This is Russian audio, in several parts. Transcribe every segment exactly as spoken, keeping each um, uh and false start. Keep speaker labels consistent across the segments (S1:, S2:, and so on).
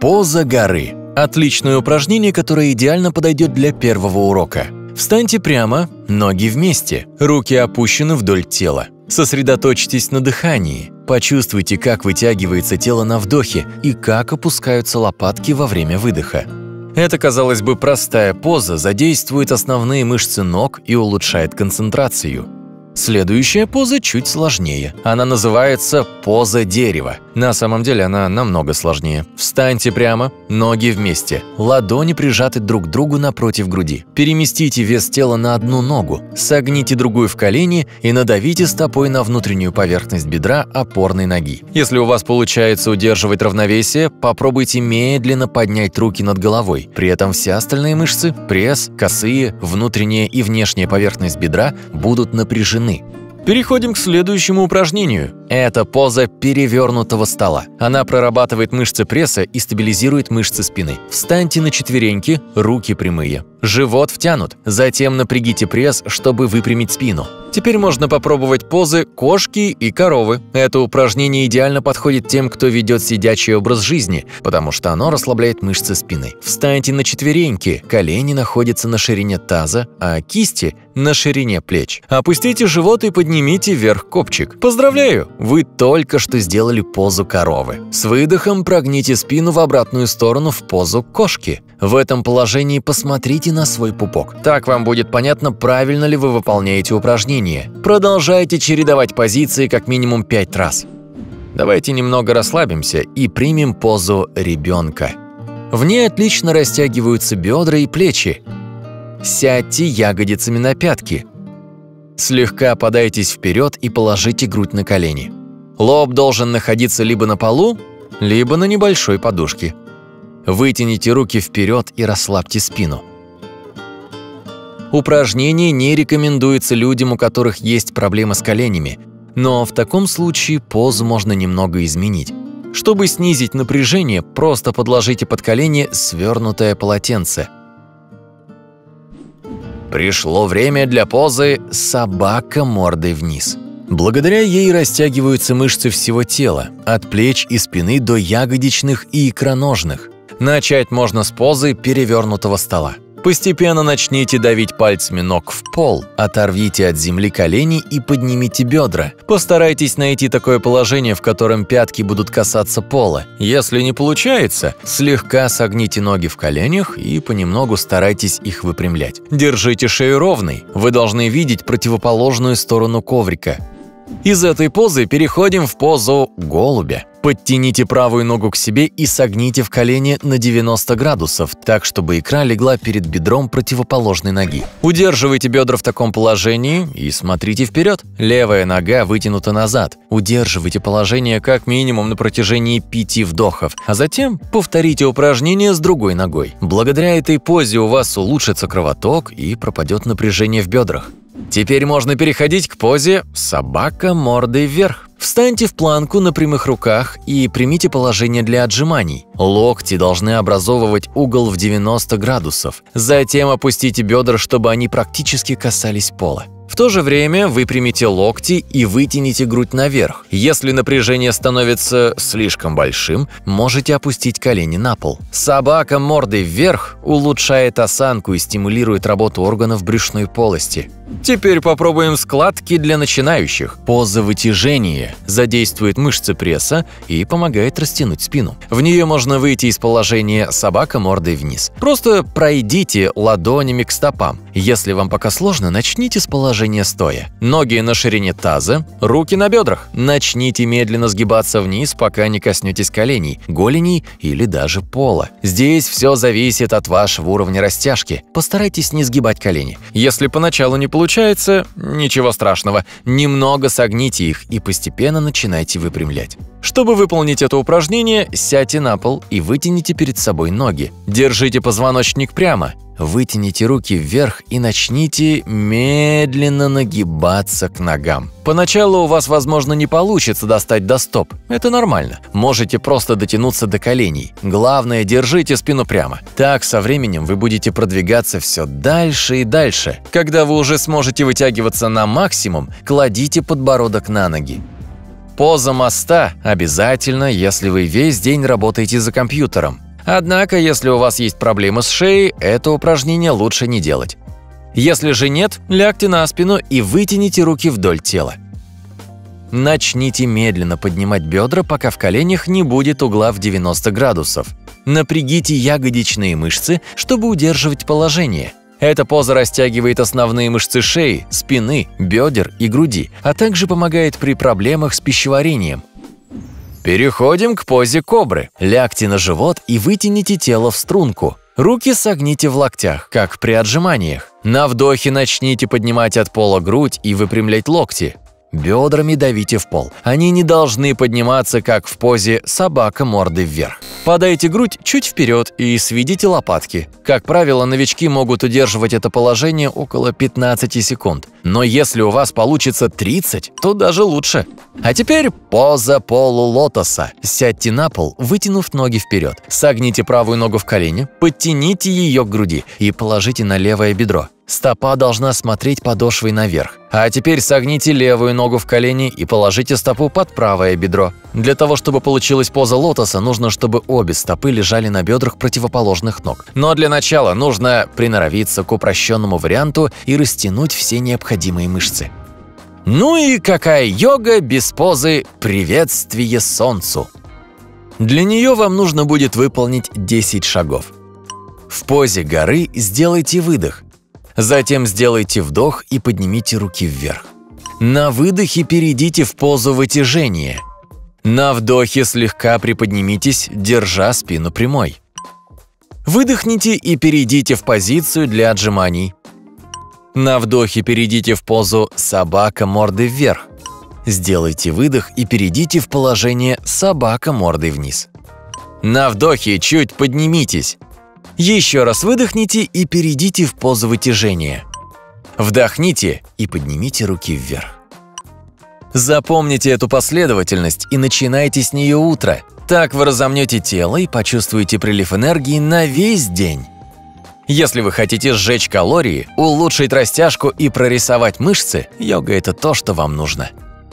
S1: Поза горы. Отличное упражнение, которое идеально подойдет для первого урока. Встаньте прямо, ноги вместе, руки опущены вдоль тела. Сосредоточьтесь на дыхании. Почувствуйте, как вытягивается тело на вдохе и как опускаются лопатки во время выдоха. Эта, казалось бы, простая поза задействует основные мышцы ног и улучшает концентрацию. Следующая поза чуть сложнее. Она называется поза дерева. На самом деле она намного сложнее. Встаньте прямо, ноги вместе, ладони прижаты друг к другу напротив груди. Переместите вес тела на одну ногу, согните другую в колени и надавите стопой на внутреннюю поверхность бедра опорной ноги. Если у вас получается удерживать равновесие, попробуйте медленно поднять руки над головой. При этом все остальные мышцы – пресс, косые, внутренняя и внешняя поверхность бедра – будут напряжены. Переходим к следующему упражнению. Это поза перевернутого стола. Она прорабатывает мышцы пресса и стабилизирует мышцы спины. Встаньте на четвереньки, руки прямые. Живот втянут. Затем напрягите пресс, чтобы выпрямить спину. Теперь можно попробовать позы кошки и коровы. Это упражнение идеально подходит тем, кто ведет сидячий образ жизни, потому что оно расслабляет мышцы спины. Встаньте на четвереньки. Колени находятся на ширине таза, а кисти – на ширине плеч. Опустите живот и поднимите вверх копчик. Поздравляю! Вы только что сделали позу коровы. С выдохом прогните спину в обратную сторону в позу кошки. В этом положении посмотрите на свой пупок. Так вам будет понятно, правильно ли вы выполняете упражнение. Продолжайте чередовать позиции как минимум пять раз. Давайте немного расслабимся и примем позу ребенка. В ней отлично растягиваются бедра и плечи. Сядьте ягодицами на пятки. Слегка подайтесь вперед и положите грудь на колени. Лоб должен находиться либо на полу, либо на небольшой подушке. Вытяните руки вперед и расслабьте спину. Упражнение не рекомендуется людям, у которых есть проблемы с коленями, но в таком случае позу можно немного изменить. Чтобы снизить напряжение, просто подложите под колени свернутое полотенце. Пришло время для позы «собака мордой вниз». Благодаря ей растягиваются мышцы всего тела, от плеч и спины до ягодичных и икроножных. Начать можно с позы перевернутого стола. Постепенно начните давить пальцами ног в пол, оторвите от земли колени и поднимите бедра. Постарайтесь найти такое положение, в котором пятки будут касаться пола. Если не получается, слегка согните ноги в коленях и понемногу старайтесь их выпрямлять. Держите шею ровной, вы должны видеть противоположную сторону коврика. Из этой позы переходим в позу голубя. Подтяните правую ногу к себе и согните в колени на девяносто градусов, так, чтобы икра легла перед бедром противоположной ноги. Удерживайте бедра в таком положении и смотрите вперед. Левая нога вытянута назад. Удерживайте положение как минимум на протяжении пяти вдохов, а затем повторите упражнение с другой ногой. Благодаря этой позе у вас улучшится кровоток и пропадет напряжение в бедрах. Теперь можно переходить к позе «собака мордой вверх». Встаньте в планку на прямых руках и примите положение для отжиманий. Локти должны образовывать угол в девяносто градусов. Затем опустите бедра, чтобы они практически касались пола. В то же время выпрямите локти и вытяните грудь наверх. Если напряжение становится слишком большим, можете опустить колени на пол. Собака мордой вверх улучшает осанку и стимулирует работу органов брюшной полости. Теперь попробуем складки для начинающих. Поза вытяжения задействует мышцы пресса и помогает растянуть спину. В нее можно выйти из положения «собака мордой вниз». Просто пройдите ладонями к стопам. Если вам пока сложно, начните с положения стоя. Ноги на ширине таза, руки на бедрах. Начните медленно сгибаться вниз, пока не коснетесь коленей, голеней или даже пола. Здесь все зависит от вашего уровня растяжки. Постарайтесь не сгибать колени. Если поначалу не получается, ничего страшного. Немного согните их и постепенно начинайте выпрямлять. Чтобы выполнить это упражнение, сядьте на пол и вытяните перед собой ноги. Держите позвоночник прямо. Вытяните руки вверх и начните медленно нагибаться к ногам. Поначалу у вас, возможно, не получится достать до стоп. Это нормально. Можете просто дотянуться до коленей. Главное, держите спину прямо. Так, со временем вы будете продвигаться все дальше и дальше. Когда вы уже сможете вытягиваться на максимум, кладите подбородок на ноги. Поза моста обязательно, если вы весь день работаете за компьютером. Однако, если у вас есть проблемы с шеей, это упражнение лучше не делать. Если же нет, лягте на спину и вытяните руки вдоль тела. Начните медленно поднимать бедра, пока в коленях не будет угла в девяносто градусов. Напрягите ягодичные мышцы, чтобы удерживать положение. Эта поза растягивает основные мышцы шеи, спины, бедер и груди, а также помогает при проблемах с пищеварением. Переходим к позе кобры. Лягте на живот и вытяните тело в струнку. Руки согните в локтях, как при отжиманиях. На вдохе начните поднимать от пола грудь и выпрямлять локти. Бедрами давите в пол. Они не должны подниматься, как в позе собака мордой вверх. Подайте грудь чуть вперед и сведите лопатки. Как правило, новички могут удерживать это положение около пятнадцати секунд. Но если у вас получится тридцать, то даже лучше. А теперь поза полулотоса. Сядьте на пол, вытянув ноги вперед. Согните правую ногу в колени, подтяните ее к груди и положите на левое бедро. Стопа должна смотреть подошвой наверх. А теперь согните левую ногу в колени и положите стопу под правое бедро. Для того, чтобы получилась поза лотоса, нужно, чтобы обе стопы лежали на бедрах противоположных ног. Но для начала нужно приноровиться к упрощенному варианту и растянуть все необходимые мышцы. Ну и какая йога без позы «Приветствие солнцу». Для нее вам нужно будет выполнить десять шагов. В позе горы сделайте выдох. Затем сделайте вдох и поднимите руки вверх. На выдохе перейдите в позу вытяжения. На вдохе слегка приподнимитесь, держа спину прямой. Выдохните и перейдите в позицию для отжиманий. На вдохе перейдите в позу собака мордой вверх. Сделайте выдох и перейдите в положение собака мордой вниз. На вдохе чуть поднимитесь. Еще раз выдохните и перейдите в позу вытяжения. Вдохните и поднимите руки вверх. Запомните эту последовательность и начинайте с нее утро. Так вы разомнете тело и почувствуете прилив энергии на весь день. Если вы хотите сжечь калории, улучшить растяжку и прорисовать мышцы, йога – это то, что вам нужно.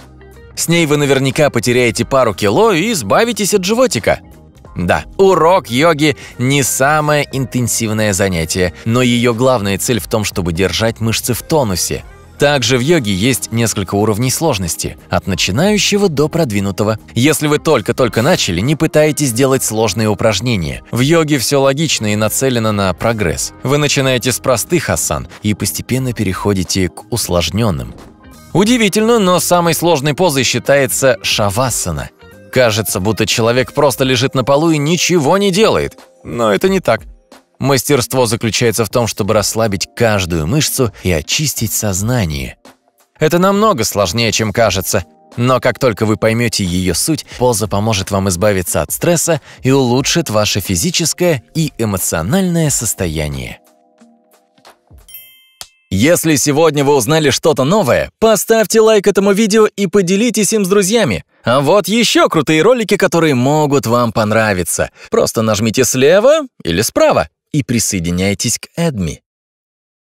S1: С ней вы наверняка потеряете пару кило и избавитесь от животика. Да, урок йоги не самое интенсивное занятие, но ее главная цель в том, чтобы держать мышцы в тонусе. Также в йоге есть несколько уровней сложности, от начинающего до продвинутого. Если вы только-только начали, не пытайтесь делать сложные упражнения. В йоге все логично и нацелено на прогресс. Вы начинаете с простых асан и постепенно переходите к усложненным. Удивительно, но самой сложной позой считается шавасана. Кажется, будто человек просто лежит на полу и ничего не делает. Но это не так. Мастерство заключается в том, чтобы расслабить каждую мышцу и очистить сознание. Это намного сложнее, чем кажется. Но как только вы поймете ее суть, поза поможет вам избавиться от стресса и улучшит ваше физическое и эмоциональное состояние. Если сегодня вы узнали что-то новое, поставьте лайк этому видео и поделитесь им с друзьями. А вот еще крутые ролики, которые могут вам понравиться. Просто нажмите слева или справа и присоединяйтесь к Эдми.